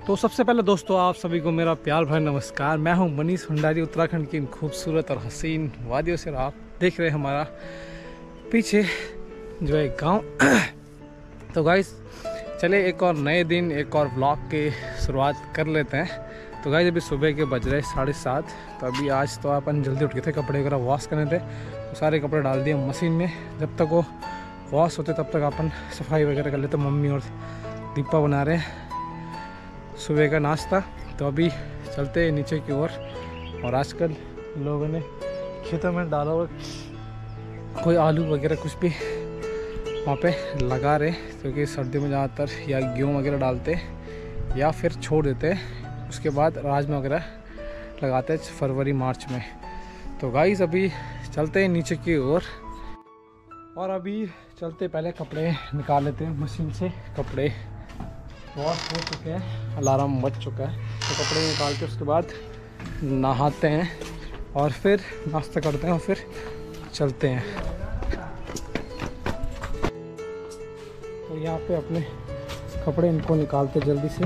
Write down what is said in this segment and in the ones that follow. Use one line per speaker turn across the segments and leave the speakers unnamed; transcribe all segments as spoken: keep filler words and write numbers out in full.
तो सबसे पहले दोस्तों आप सभी को मेरा प्यार भरा नमस्कार। मैं हूं मनीष भंडारी, उत्तराखंड की इन खूबसूरत और हसीन वादियों से आप देख रहे हैं हमारा पीछे जो है गांव। तो गाइस चले एक और नए दिन एक और व्लॉग की शुरुआत कर लेते हैं। तो गाइस अभी सुबह के बज रहे साढ़े सात। तो अभी आज तो अपन जल्दी उठ गए थे, कपड़े वगैरह वॉश करने थे, तो सारे कपड़े डाल दिए मशीन में। जब तक वो वॉश होते तब तक अपन सफाई वगैरह कर लेते। मम्मी और दीपा बना रहे हैं सुबह का नाश्ता। तो अभी चलते हैं नीचे की ओर। और, और आजकल लोगों ने खेतों में डाला हुआ कोई आलू वगैरह कुछ भी वहाँ पे लगा रहे, क्योंकि सर्दियों में ज़्यादातर या गेहूँ वगैरह डालते या फिर छोड़ देते, उसके बाद राजमा वगैरह लगाते हैं फरवरी मार्च में। तो गाइस अभी चलते हैं नीचे की ओर। और, और अभी चलते पहले कपड़े निकाल लेते हैं मशीन से। कपड़े वॉश हो चुके हैं, अलार्म बज चुका है। तो कपड़े निकाल के उसके बाद नहाते हैं और फिर नाश्ता करते हैं और फिर चलते हैं। तो यहाँ पे अपने कपड़े इनको निकालते जल्दी से।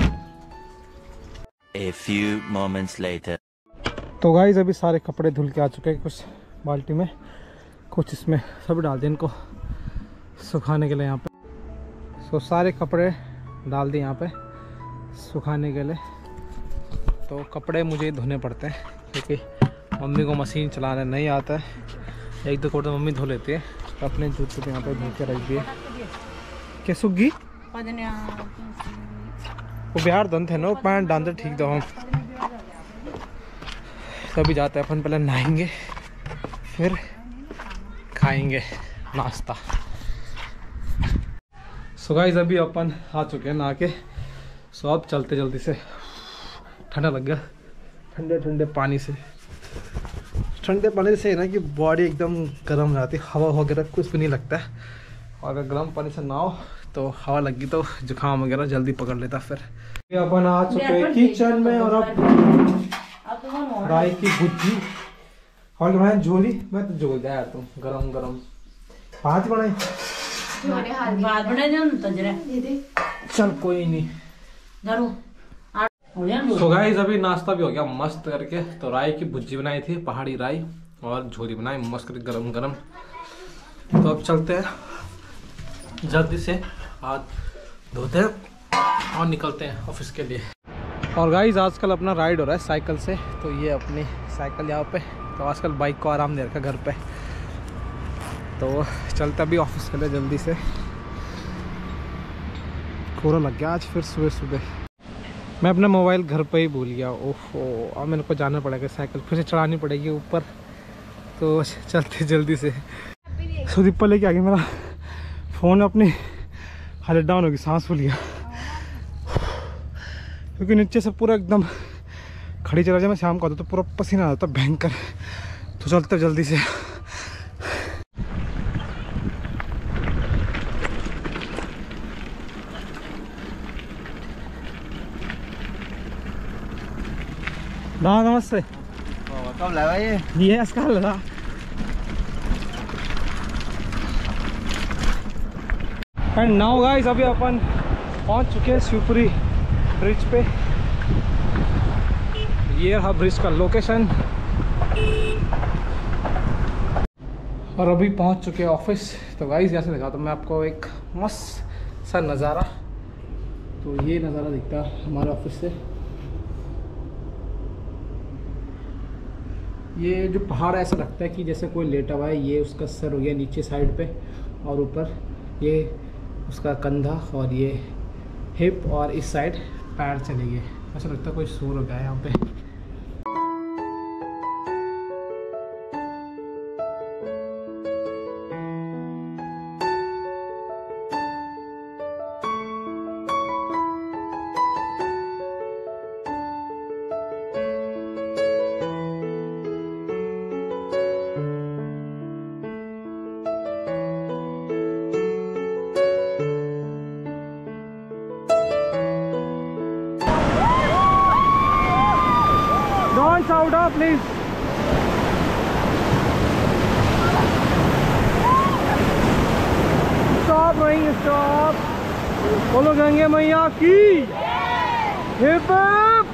A few moments later.
तो गाइस अभी सारे कपड़े धुल के आ चुके हैं, कुछ बाल्टी में कुछ इसमें, सब डाल दिए इनको सुखाने के लिए यहाँ पे। सो सारे कपड़े डाल दिए यहाँ पे सुखाने के लिए। तो कपड़े मुझे धोने पड़ते हैं क्योंकि मम्मी को मशीन चलाना नहीं आता है। एक दो कपड़े मम्मी धो लेती है। तो अपने जूते पे यहाँ पे धो के रख दिए। क्या सुगी वो बिहार दन थे ना, पैंट डालते ठीक दो हम। तभी जाते हैं अपन, पहले नहाएंगे फिर खाएंगे नाश्ता। सो गाइस अभी अपन आ चुके हैं नहा के। सो अब चलते जल्दी से, ठंडा लग गया ठंडे ठंडे पानी से। ठंडे पानी से है ना कि बॉडी एकदम गर्म जाती है, हवा वगैरह कुछ भी नहीं लगता है। और अगर गर्म पानी से नहाओ तो हवा लगी तो जुकाम वगैरह जल्दी पकड़ लेता। फिर अपन आ चुके हैं किचन में और अब राई की भुजी और बनाए झोली। मैं तो झोल दिया यार, तुम गरम गरम पाँच बनाए चल कोई नहीं। तो गाइस अभी नाश्ता भी हो गया मस्त करके। तो राई की भुजी बनाई थी, पहाड़ी राई, और झोली बनाई मस्त करके गरम गरम। तो अब चलते हैं जल्दी से, हाथ धोते हैं और निकलते हैं ऑफिस के लिए। और गाइस आजकल अपना राइड हो रहा है साइकिल से। तो ये अपनी साइकिल यहाँ पे, तो आजकल बाइक को आराम दे रखा घर पे। तो चलते अभी ऑफिस के लिए जल्दी से। कोहरा लग गया आज फिर सुबह सुबह। मैं अपना मोबाइल घर पे ही भूल गया। ओहो, अब मेरे को जाना पड़ेगा, साइकिल फिर से चढ़ानी पड़ेगी ऊपर। तो चलते जल्दी से। सुदीपा लेके आ गया, मेरा फ़ोन अपनी हालत डाउन होगी, सांस फूल गया क्योंकि नीचे से पूरा एकदम खड़ी चला जाए। मैं शाम को आता तो पूरा पसीना आ जाता भयंकर। तो चलते जल्दी से। हाँ नमस्ते।
कब लगा ये
ये इसका लगा। एंड नाउ गाइस अभी अपन पहुंच चुके हैं शिवपुरी ब्रिज पे। ये रहा ब्रिज का लोकेशन। और अभी पहुंच चुके हैं ऑफिस। तो गाइस यहाँ से दिखाता हूँ मैं आपको एक मस्त सा नज़ारा। तो ये नज़ारा दिखता है हमारे ऑफिस से। ये जो पहाड़ ऐसा लगता है कि जैसे कोई लेटा हुआ है। ये उसका सर हो गया नीचे साइड पे, और ऊपर ये उसका कंधा, और ये हिप, और इस साइड पैर चले गए। ऐसा लगता है कोई सो हो गया है यहाँ पे। Don't shout up, please. Stop, Rohing, stop. बोलो गंगे मैया की। Hip hip.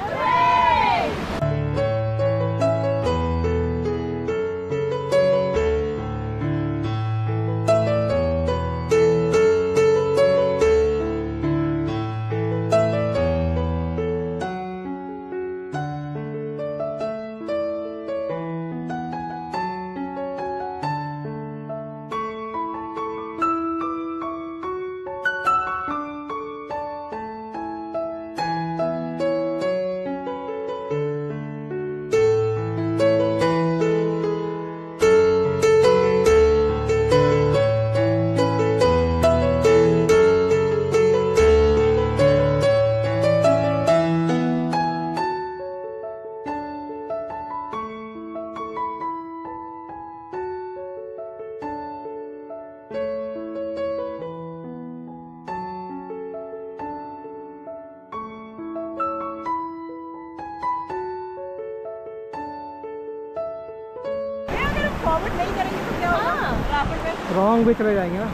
फॉरवर्ड नहीं करेंगे तो क्या होगा? ट्रैफिक में
रॉन्ग भी चले जाएंगे ना,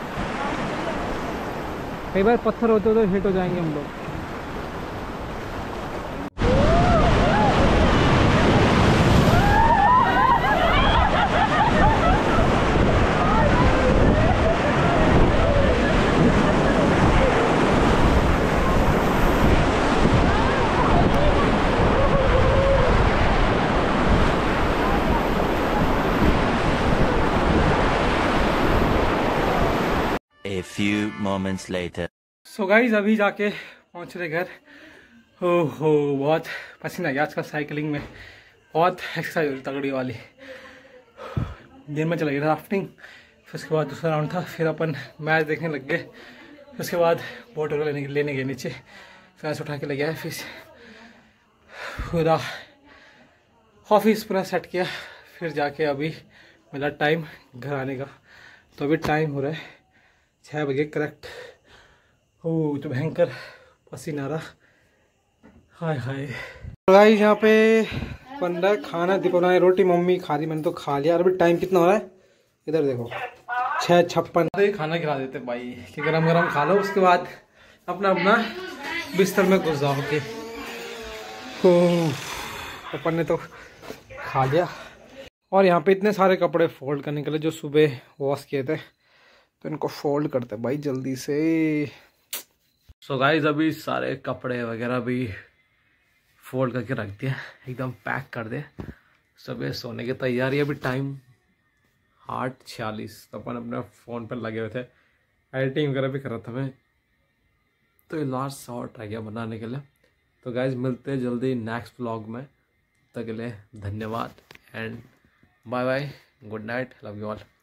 कई बार पत्थर होते हो तो हिट हो जाएंगे हम लोग।
A few moments later.
So guys अभी जाके पहुंच रहे घर। हो हो बहुत पसीना आ गया आज का साइकिलिंग में, बहुत एक्सरसाइज हो रही तगड़ी वाली। दिन में चला गया था राफ्टिंग, फिर उसके बाद दूसरा राउंड था, फिर अपन मैच देखने लग गए, फिर उसके बाद बोट वगैरह लेने लेने गए नीचे, फिर उठा के ले गया, फिर पूरा ऑफिस पूरा सेट किया, फिर जाके अभी मिला टाइम घर आने का। तो अभी टाइम हो रहा है छः बजे करेक्ट। हो तो भयंकर पसीना आ रहा, हाय हाय। गाइस यहाँ पे बन रहा है खाना, देखो ना रोटी मम्मी खा रही, मैंने तो खा लिया। और अभी टाइम कितना हो रहा है इधर देखो, छः छप्पन। खाना खिला देते भाई कि गरम गरम खा लो, उसके बाद अपना अपना बिस्तर में घुस जाओ के। अपन ने तो खा लिया। और यहाँ पे इतने सारे कपड़े फोल्ड करने के लिए जो सुबह वॉश किए थे, तो इनको फोल्ड करते भाई जल्दी से। सो so गाइस अभी सारे कपड़े वगैरह भी फोल्ड करके रख दिया, एकदम पैक कर दे, सुबह सोने की तैयारी। अभी टाइम आठ छियालीस, तो अपन अपने फ़ोन पर लगे हुए थे, एडिटिंग वगैरह भी कर रहा था मैं, तो ये लास्ट शॉट रह गया बनाने के लिए। तो गाइस मिलते हैं जल्दी नेक्स्ट व्लॉग में, तब तक के लिए धन्यवाद and bye bye, good night, love you all.